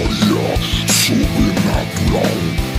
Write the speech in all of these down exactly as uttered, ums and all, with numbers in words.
memória sobrenatural.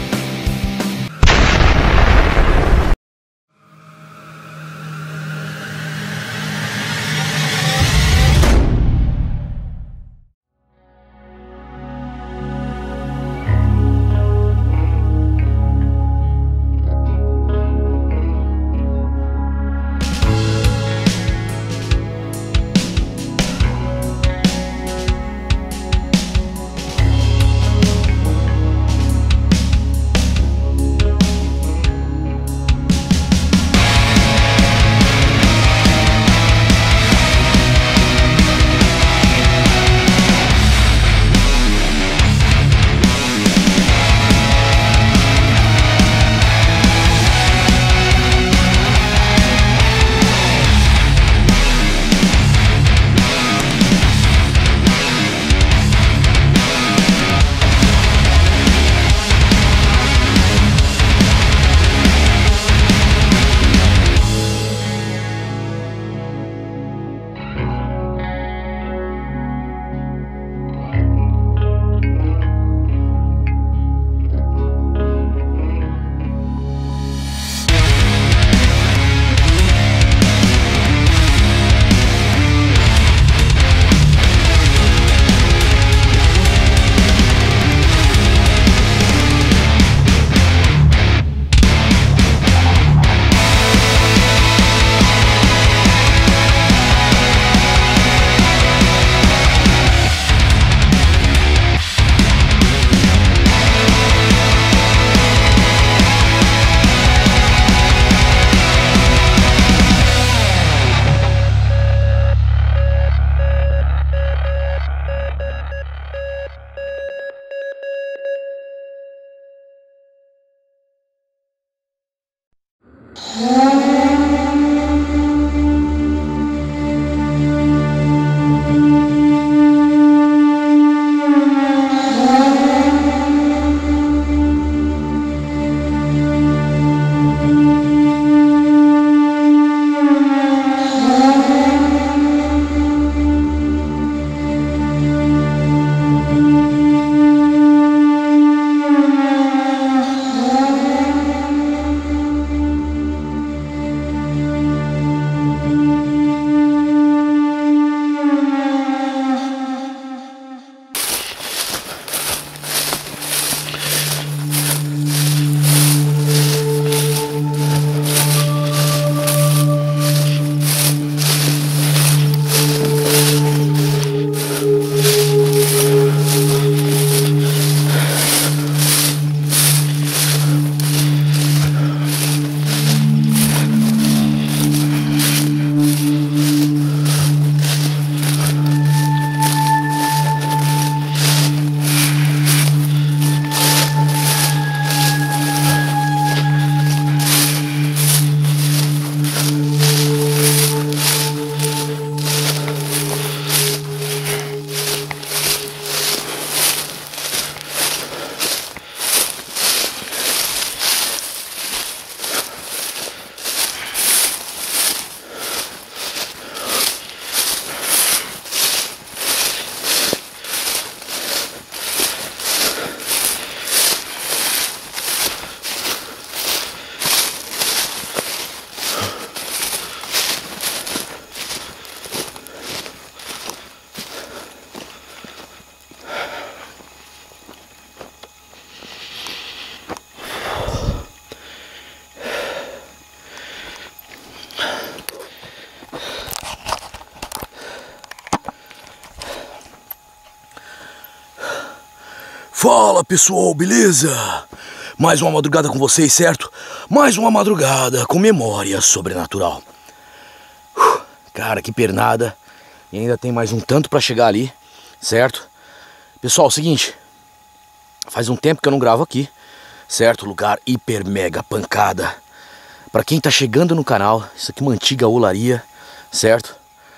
Fala pessoal, beleza? Mais uma madrugada com vocês, certo? Mais uma madrugada com memória sobrenatural. Uf, cara, que pernada. E ainda tem mais um tanto pra chegar ali, certo? Pessoal, é o seguinte. Faz um tempo que eu não gravo aqui, certo? Lugar hiper mega pancada. Pra quem tá chegando no canal, isso aqui é uma antiga olaria, certo?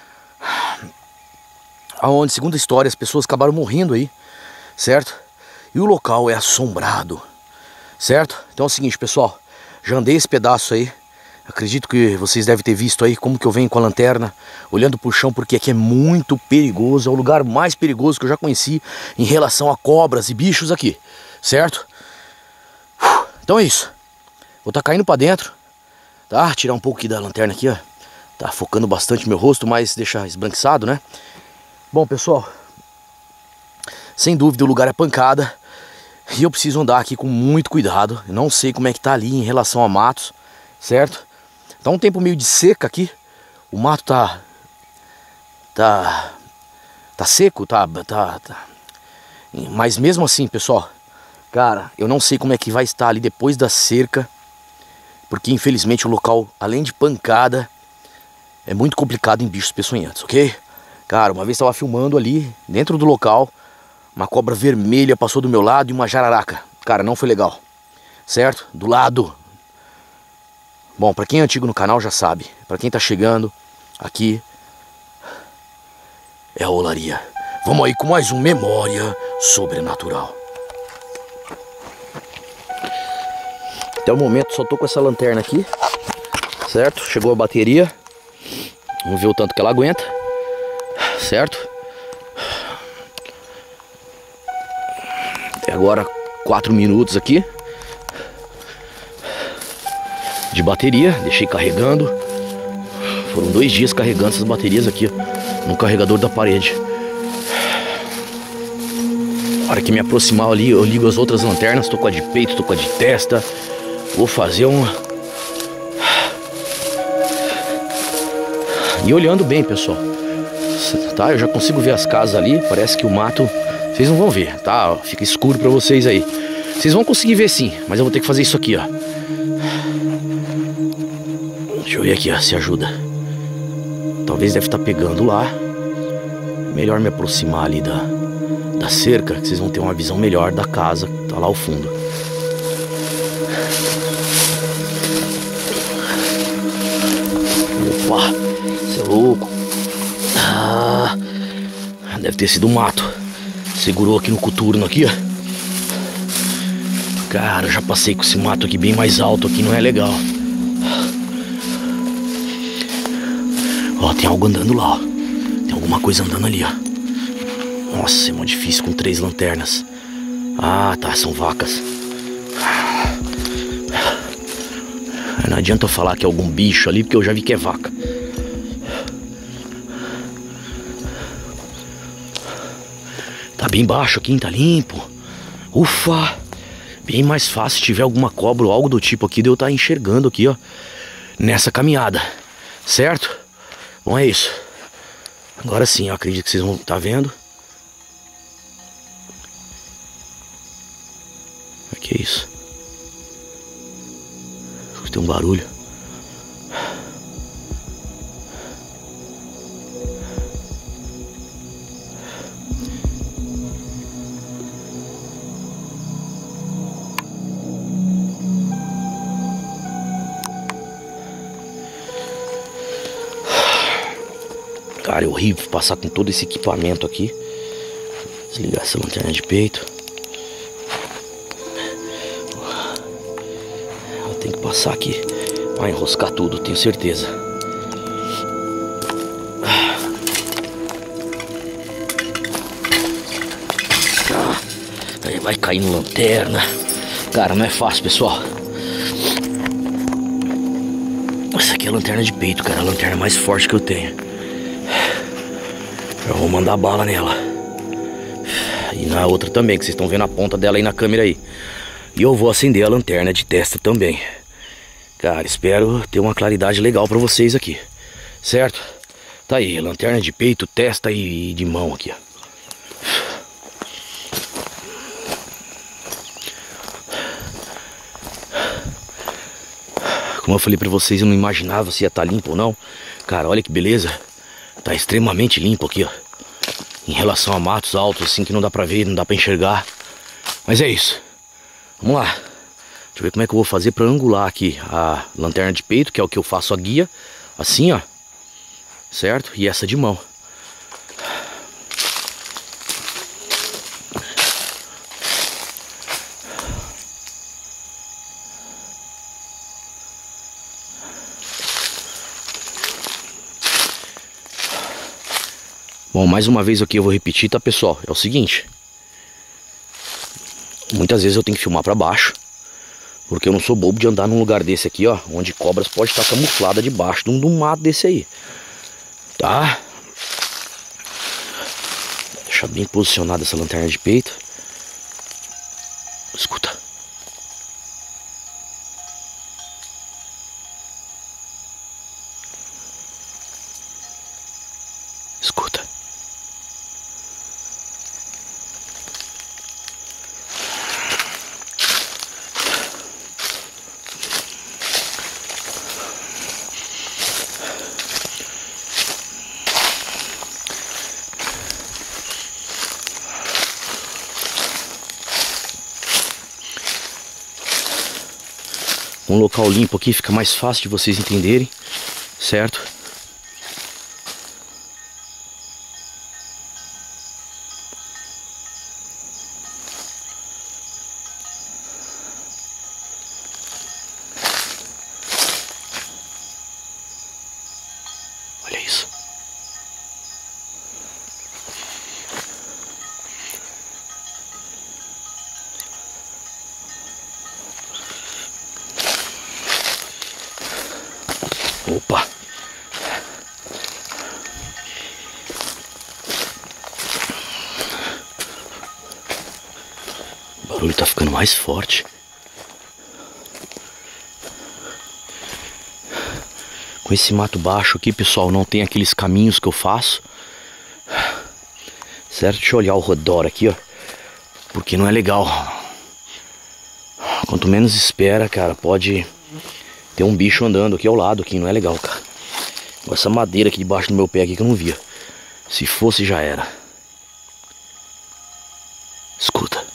Aonde, segundo a história, as pessoas acabaram morrendo aí, certo? E o local é assombrado, certo? Então é o seguinte, pessoal, já andei esse pedaço aí, Acredito que vocês devem ter visto aí como que eu venho com a lanterna, olhando pro chão, porque aqui é muito perigoso. É o lugar mais perigoso que eu já conheci em relação a cobras e bichos aqui, certo? Então é isso. Vou estar caindo pra dentro, tá? Tirar um pouco aqui da lanterna aqui, ó. Tá focando bastante meu rosto, mas deixa esbranquiçado, né? Bom, pessoal, sem dúvida o lugar é pancada. E eu preciso andar aqui com muito cuidado. Eu não sei como é que tá ali em relação a matos, certo? Tá um tempo meio de seca aqui. O mato tá... Tá... Tá seco, tá... tá, tá. Mas mesmo assim, pessoal, cara, eu não sei como é que vai estar ali depois da cerca. Porque infelizmente o local, além de pancada, é muito complicado em bichos peçonhentos, ok? Cara, uma vez estava filmando ali, dentro do local, uma cobra vermelha passou do meu lado e uma jararaca. Cara, não foi legal, certo? Do lado. Bom, pra quem é antigo no canal já sabe. Pra quem tá chegando aqui, é a olaria. Vamos aí com mais um Memória Sobrenatural. Até o momento só tô com essa lanterna aqui, certo? Chegou a bateria. Vamos ver o tanto que ela aguenta, certo? Até agora quatro minutos aqui de bateria, deixei carregando. Foram dois dias carregando essas baterias aqui, ó, no carregador da parede. Na hora que me aproximar ali, eu ligo as outras lanternas. Tô com a de peito, tô com a de testa. Vou fazer uma... E olhando bem, pessoal, tá? Eu já consigo ver as casas ali. Parece que o mato... Vocês não vão ver, tá? Fica escuro pra vocês aí. Vocês vão conseguir ver sim, mas eu vou ter que fazer isso aqui, ó. Deixa eu ver aqui, ó, se ajuda. Talvez deve estar pegando lá. Melhor me aproximar ali da, da cerca, que vocês vão ter uma visão melhor da casa. Tá lá ao fundo. Opa, você é louco. Ah, deve ter sido um mato. Segurou aqui no coturno aqui, ó. Cara, eu já passei com esse mato aqui bem mais alto aqui, não é legal. Ó, tem algo andando lá, ó. Tem alguma coisa andando ali, ó. Nossa, é muito difícil com três lanternas. Ah, tá, são vacas. Não adianta eu falar que é algum bicho ali, porque eu já vi que é vaca. Tá bem baixo aqui, tá limpo. Ufa! Bem mais fácil se tiver alguma cobra ou algo do tipo aqui de eu estar enxergando aqui, ó, nessa caminhada, certo? Bom, é isso. Agora sim, eu acredito que vocês vão estar vendo. O que é isso? Tem um barulho. Cara, é horrível passar com todo esse equipamento aqui. Desligar essa lanterna de peito. Eu tenho que passar aqui. Vai enroscar tudo, tenho certeza. Aí vai cair na lanterna. Cara, não é fácil, pessoal. Essa aqui é a lanterna de peito, cara. A lanterna mais forte que eu tenho. Eu vou mandar bala nela. E na outra também, que vocês estão vendo a ponta dela aí na câmera aí. E eu vou acender a lanterna de testa também. Cara, espero ter uma claridade legal pra vocês aqui. Certo? Tá aí, lanterna de peito, testa e de mão aqui, ó. Como eu falei pra vocês, eu não imaginava se ia estar limpo ou não. Cara, olha que beleza. Tá extremamente limpo aqui, ó. Em relação a matos altos, assim, que não dá pra ver, não dá pra enxergar. Mas é isso. Vamos lá. Deixa eu ver como é que eu vou fazer pra angular aqui a lanterna de peito, que é o que eu faço a guia. Assim, ó. Certo? E essa de mão. Bom, mais uma vez aqui eu vou repetir, tá, pessoal? É o seguinte. Muitas vezes eu tenho que filmar pra baixo, porque eu não sou bobo de andar num lugar desse aqui, ó, onde cobras pode estar camuflada debaixo de um, de um mato desse aí. Tá? Vou deixar bem posicionada essa lanterna de peito. Escuta. Escuta. Um local limpo aqui fica mais fácil de vocês entenderem, certo? Olha isso. Opa! O barulho tá ficando mais forte. Com esse mato baixo aqui, pessoal, não tem aqueles caminhos que eu faço. Certo? Deixa eu olhar ao redor aqui, ó. Porque não é legal. Quanto menos espera, cara, pode ter um bicho andando aqui ao lado, aqui não é legal, cara. Essa madeira aqui debaixo do meu pé aqui que eu não via. Se fosse, já era. Escuta.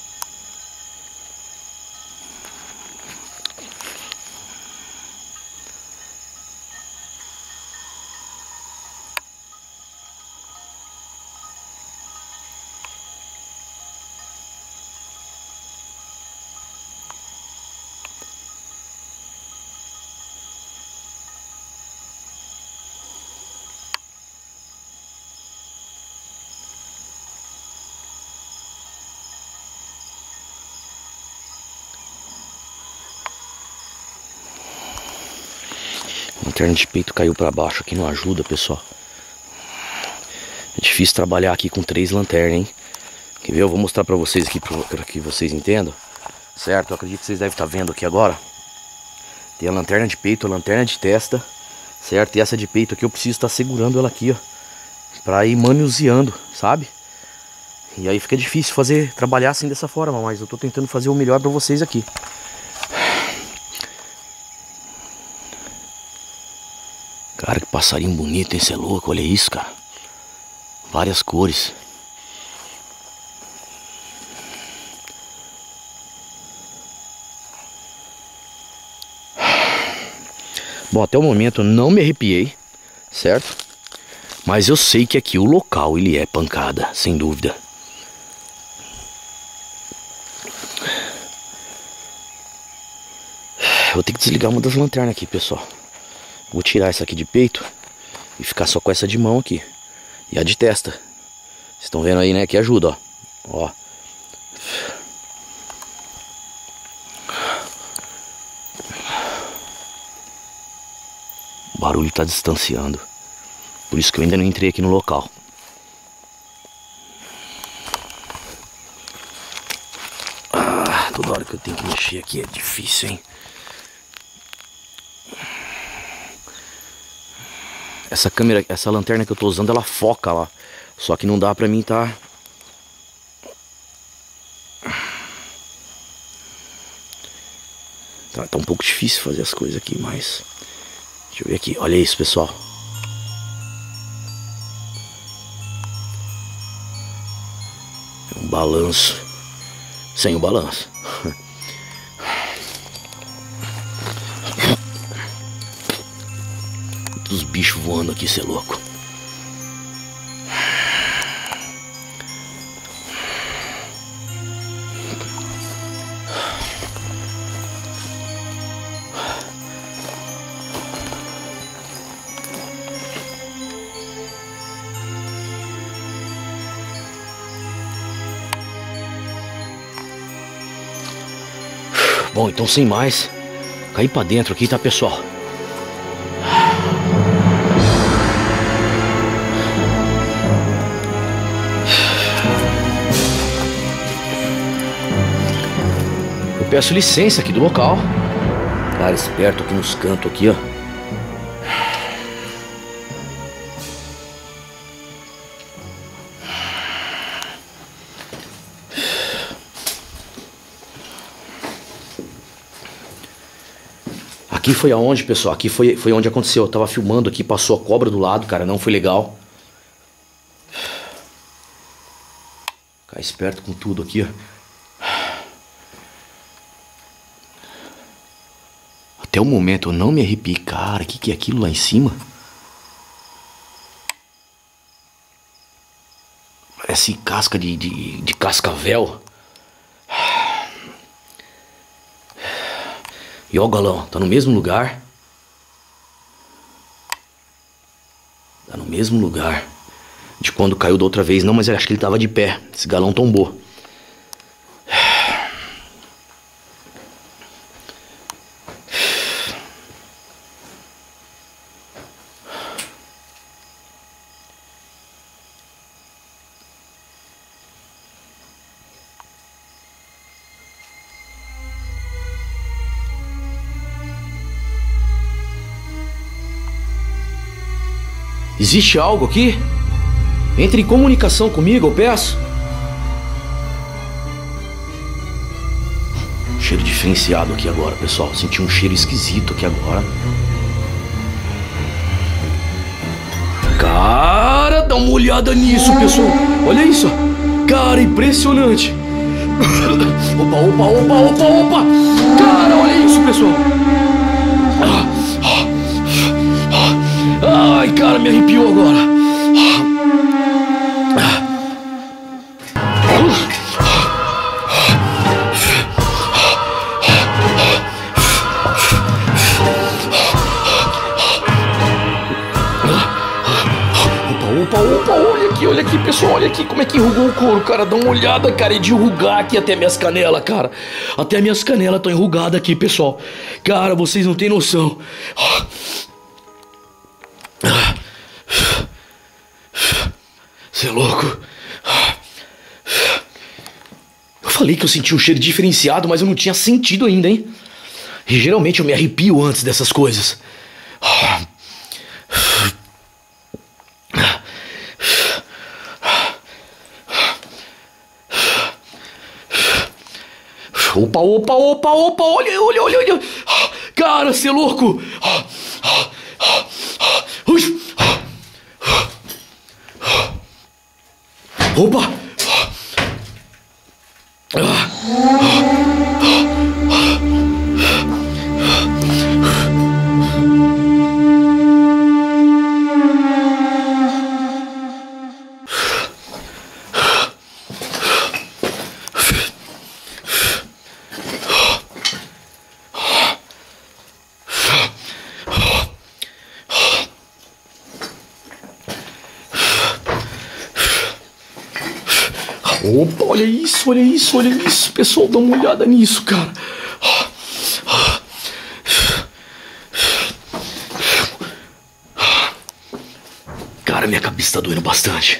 A lanterna de peito caiu pra baixo aqui, não ajuda, pessoal. É difícil trabalhar aqui com três lanternas, hein? Quer ver? Eu vou mostrar pra vocês aqui, pra que vocês entendam. Certo? Eu acredito que vocês devem estar vendo aqui agora. Tem a lanterna de peito, a lanterna de testa. Certo? E essa de peito aqui eu preciso estar segurando ela aqui, ó. Pra ir manuseando, sabe? E aí fica difícil fazer, trabalhar assim dessa forma. Mas eu tô tentando fazer o melhor pra vocês aqui. Cara, que passarinho bonito, hein? Cê é louco, olha isso, cara. Várias cores. Bom, até o momento eu não me arrepiei, certo? Mas eu sei que aqui o local, ele é pancada, sem dúvida. Vou ter que desligar uma das lanternas aqui, pessoal. Vou tirar essa aqui de peito e ficar só com essa de mão aqui. E a de testa. Vocês estão vendo aí, né? Que ajuda, ó. Ó. O barulho tá distanciando. Por isso que eu ainda não entrei aqui no local. Ah, toda hora que eu tenho que mexer aqui é difícil, hein? Essa câmera, essa lanterna que eu tô usando, ela foca lá. Só que não dá pra mim tá... Tá, tá um pouco difícil fazer as coisas aqui, mas... Deixa eu ver aqui, olha isso, pessoal. É um balanço. Sem o balanço. Os bichos voando aqui, cê é louco. Bom, então sem mais, cair pra dentro aqui, tá, pessoal? Eu peço licença aqui do local. Cara, esperto aqui nos cantos aqui, ó. Aqui foi aonde, pessoal? Aqui foi, foi onde aconteceu. Eu tava filmando aqui, passou a cobra do lado, cara. Não foi legal. Ficar esperto com tudo aqui, ó. Até o momento eu não me arrepiei. Cara, o que, que é aquilo lá em cima? Parece casca de, de, de cascavel. E ó, o galão, tá no mesmo lugar. Tá no mesmo lugar de quando caiu da outra vez. Não, mas eu acho que ele tava de pé. Esse galão tombou. Existe algo aqui? Entre em comunicação comigo, eu peço. Cheiro diferenciado aqui agora, pessoal. Senti um cheiro esquisito aqui agora. Cara, dá uma olhada nisso, pessoal. Olha isso. Cara, impressionante. Opa, opa, opa, opa, opa. Cara, olha isso, pessoal. Ai, cara, me arrepiou agora. Opa, opa, opa, olha aqui, olha aqui, pessoal, olha aqui como é que enrugou o couro, cara. Dá uma olhada, cara, é de enrugar aqui até minhas canelas, cara. Até minhas canelas estão enrugadas aqui, pessoal. Cara, vocês não têm noção. Você é louco? Eu falei que eu senti um cheiro diferenciado, mas eu não tinha sentido ainda, hein? E geralmente eu me arrepio antes dessas coisas. Opa, opa, opa, opa, olha, olha, olha, olha. Cara, você é louco? Opa! Opa, olha isso, olha isso, olha isso. Pessoal, dá uma olhada nisso, cara. Cara, minha cabeça tá doendo bastante.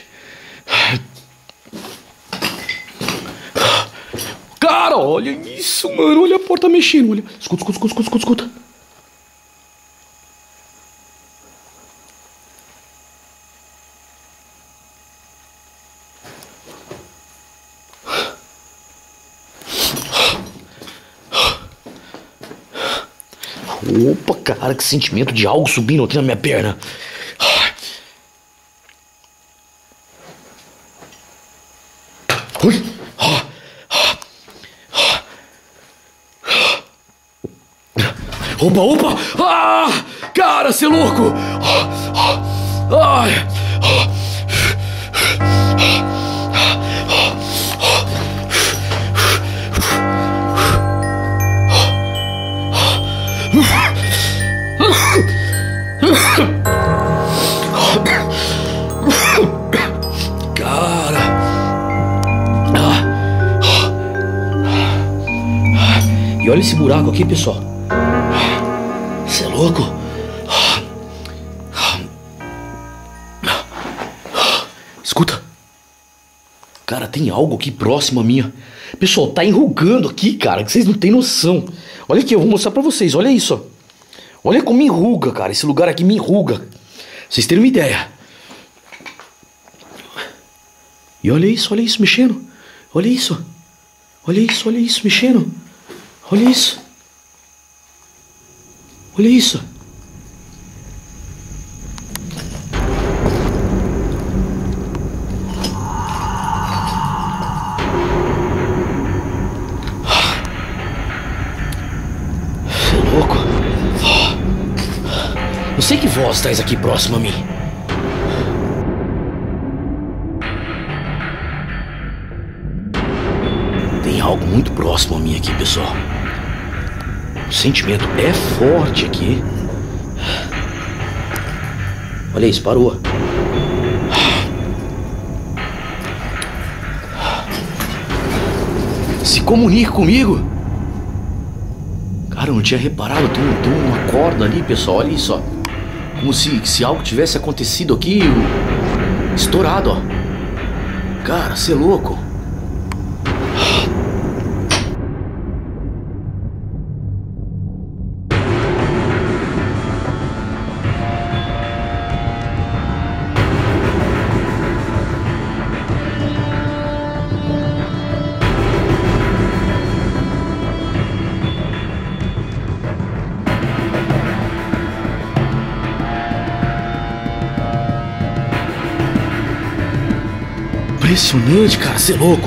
Cara, olha isso, mano. Olha a porta mexendo, olha. Escuta, escuta, escuta, escuta, escuta. Opa, cara, que sentimento de algo subindo aqui na minha perna. Opa, opa! Ah! Cara, você é louco! Ai! E olha esse buraco aqui, pessoal. Você é louco? Escuta. Cara, tem algo aqui próximo a mim. Pessoal, tá enrugando aqui, cara, que vocês não têm noção. Olha aqui, eu vou mostrar pra vocês. Olha isso, ó. Olha como me enruga, cara. Esse lugar aqui me enruga. Pra vocês terem uma ideia. E olha isso, olha isso, mexendo. Olha isso. Olha isso, olha isso, mexendo. Olha isso. Olha isso. Você é louco? Não sei que voz traz aqui próximo a mim. Tem algo muito próximo a mim aqui, pessoal. O sentimento é forte aqui. Olha isso, parou. Se comunique comigo. Cara, eu não tinha reparado. Tem, tem uma corda ali, pessoal. Olha isso, ó. Como se, se algo tivesse acontecido aqui. Estourado, ó. Cara, você é louco. Impressionante, cara, você é louco.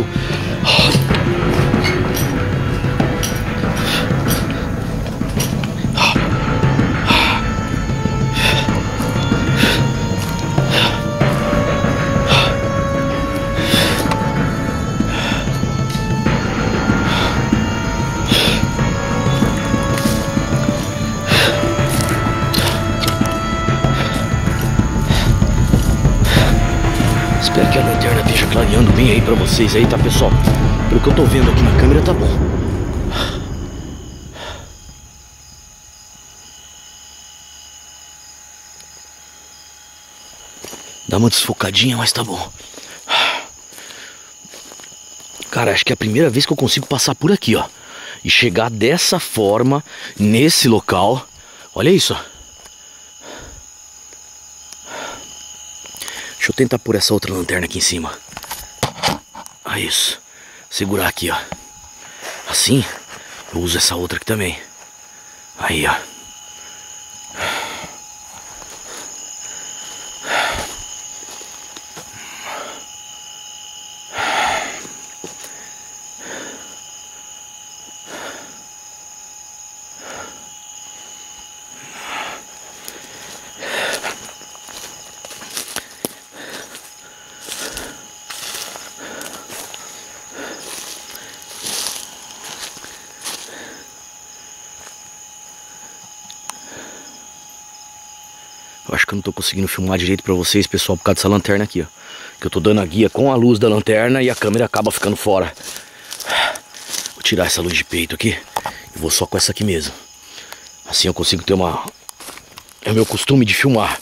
Espero que a lanterna esteja clareando bem aí pra vocês aí, tá, pessoal? Pelo que eu tô vendo aqui na câmera, tá bom. Dá uma desfocadinha, mas tá bom. Cara, acho que é a primeira vez que eu consigo passar por aqui, ó. E chegar dessa forma, nesse local. Olha isso, ó. Deixa eu tentar pôr essa outra lanterna aqui em cima. Ah, isso. Segurar aqui, ó. Assim, eu uso essa outra aqui também. Aí, ó. Eu acho que eu não tô conseguindo filmar direito pra vocês, pessoal, por causa dessa lanterna aqui, ó. Que eu tô dando a guia com a luz da lanterna e a câmera acaba ficando fora. Vou tirar essa luz de peito aqui e vou só com essa aqui mesmo. Assim eu consigo ter uma... É o meu costume de filmar.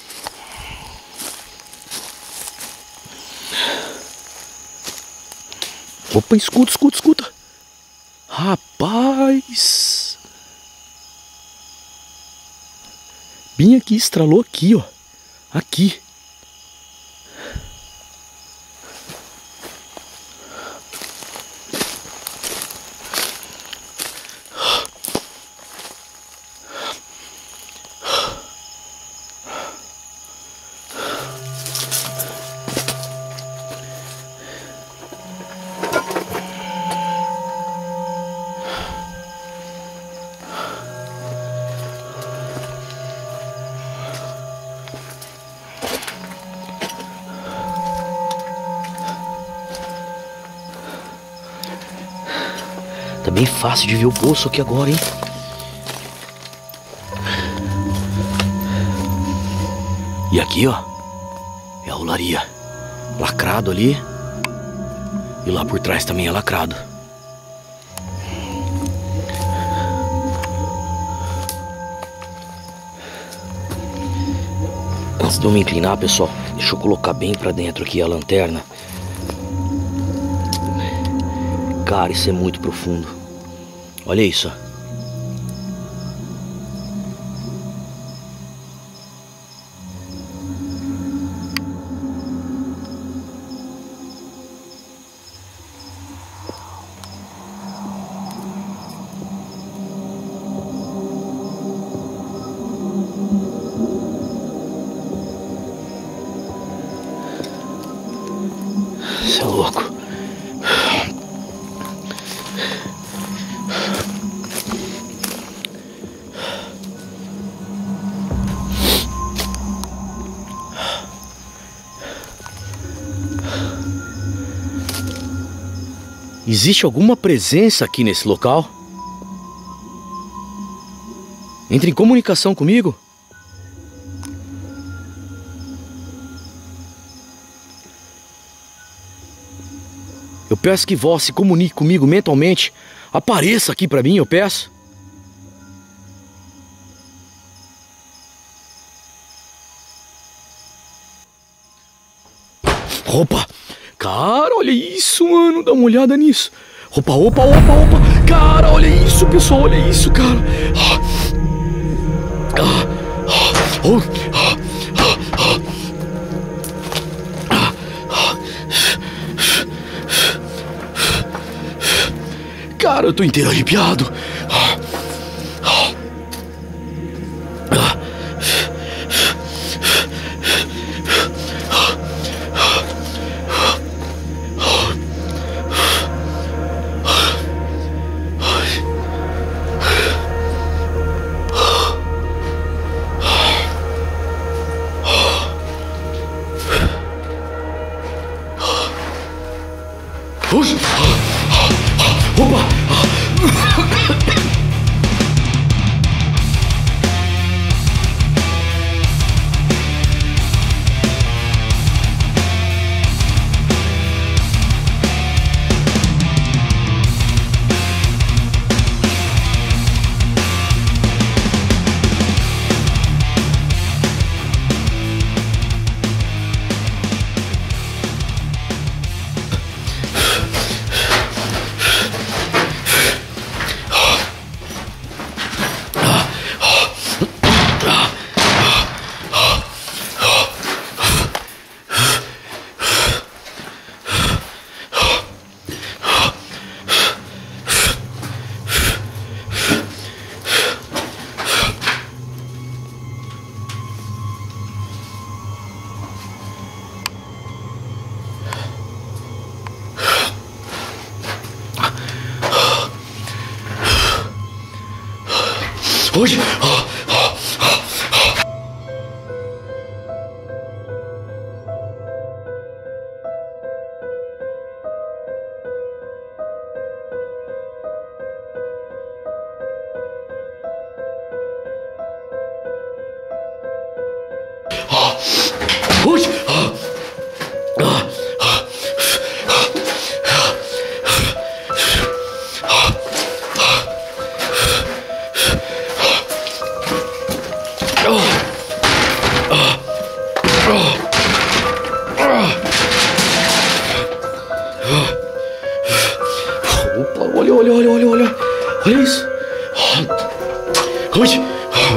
Opa, escuta, escuta, escuta. Rapaz... Bem aqui, estralou aqui, ó. Aqui. Tá bem fácil de ver o poço aqui agora, hein? E aqui, ó, é a olaria. Lacrado ali. E lá por trás também é lacrado. Antes de eu me inclinar, pessoal, deixa eu colocar bem pra dentro aqui a lanterna. Cara, isso é muito profundo. Olha isso. Você é louco. Existe alguma presença aqui nesse local? Entre em comunicação comigo. Eu peço que vós se comunique comigo mentalmente. Apareça aqui pra mim, eu peço. Opa! Cara, olha isso, mano. Dá uma olhada nisso. Opa, opa, opa, opa. Cara, olha isso, pessoal. Olha isso, cara. Ah, ah, oh, ah, ah, ah, ah. Cara, eu tô inteiro arrepiado. Ah, ah, ah. Opa! Hoje. Hoje. Opa, olha, olha, olha, olha, olha. Olha isso. Hoje.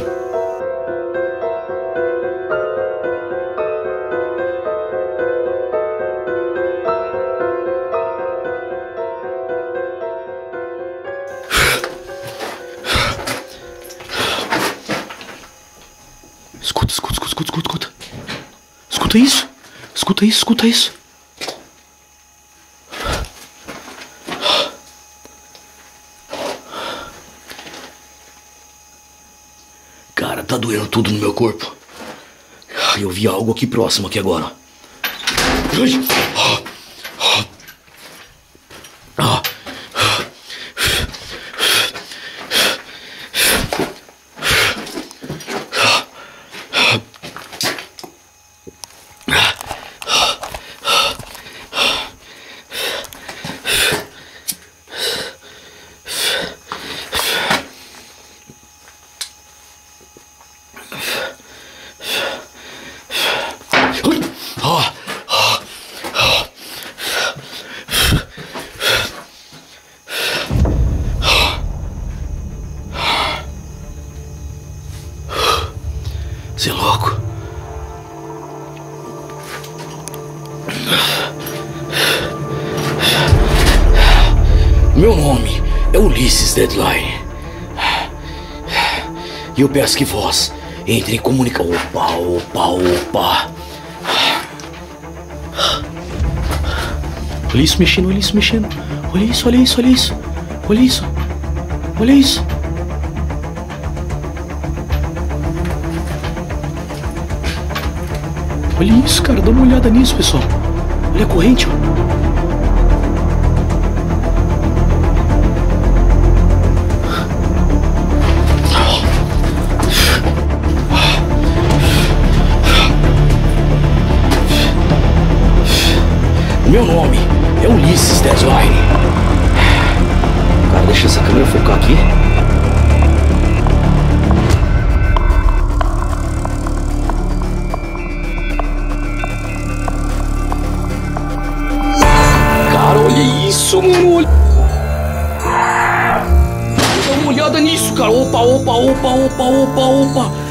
Escuta, escuta, escuta, escuta, escuta, escuta. Escuta isso. Escuta isso, escuta isso. Cara, tá doendo tudo no meu corpo. Eu vi algo aqui próximo aqui agora. Meu nome é Ulisses Deadline. E eu peço que vós entrem em comunicação. Opa, opa, opa. Olha isso mexendo, olha isso mexendo. Olha isso, olha isso, olha isso. Olha isso. Olha isso. Olha isso, cara. Dá uma olhada nisso, pessoal. Olha a corrente, ó. Meu nome é Ulisses Deadline. Cara, deixa essa câmera focar aqui. Cara, olha isso, mano. Olha. Dá uma olhada nisso, cara. Opa, opa, opa, opa, opa, opa.